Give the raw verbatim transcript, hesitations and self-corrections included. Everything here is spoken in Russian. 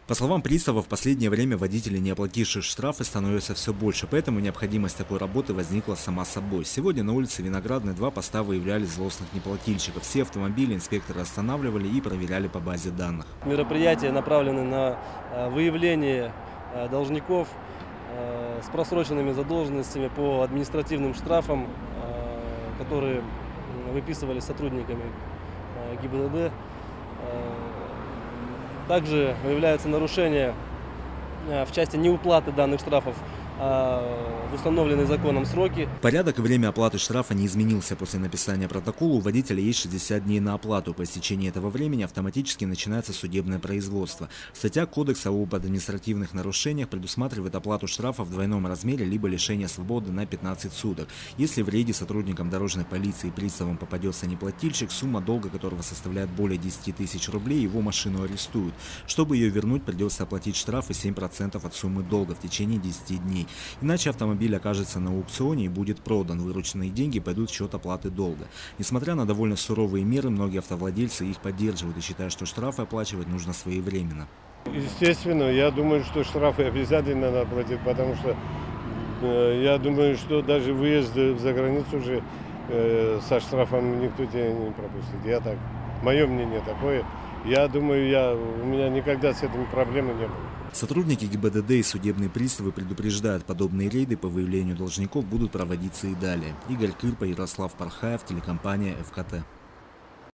По словам приставов, в последнее время водителей, не оплативших штрафы, становится все больше, поэтому необходимость такой работы возникла сама собой. Сегодня на улице Виноградной два поста выявляли злостных неплательщиков. Все автомобили инспекторы останавливали и проверяли по базе данных. Мероприятия направлены на выявление должников с просроченными задолженностями по административным штрафам, которые выписывались сотрудниками ГИБДД. Также выявляются нарушения в части неуплаты данных штрафов в установленные законом сроки. Порядок и время оплаты штрафа не изменился. После написания протокола у водителя есть шестьдесят дней на оплату. По истечении этого времени автоматически начинается судебное производство. Статья Кодекса об административных нарушениях предусматривает оплату штрафа в двойном размере либо лишение свободы на пятнадцать суток. Если в рейде сотрудникам дорожной полиции и приставам попадется неплательщик, сумма долга которого составляет более десяти тысяч рублей, его машину арестуют. Чтобы ее вернуть, придется оплатить штраф и семь процентов от суммы долга в течение десяти дней. Иначе автомобиль окажется на аукционе и будет продан. Вырученные деньги пойдут в счет оплаты долга. Несмотря на довольно суровые меры, многие автовладельцы их поддерживают и считают, что штрафы оплачивать нужно своевременно. Естественно, я думаю, что штрафы обязательно надо платить, потому что э, я думаю, что даже выезд за границу уже э, со штрафом никто тебя не пропустит. Я так, мое мнение такое. Я думаю, я, у меня никогда с этим проблемы не было. Сотрудники ГИБДД и судебные приставы предупреждают, подобные рейды по выявлению должников будут проводиться и далее. Игорь Кырпа, Ярослав Пархаев, телекомпания эф ка тэ.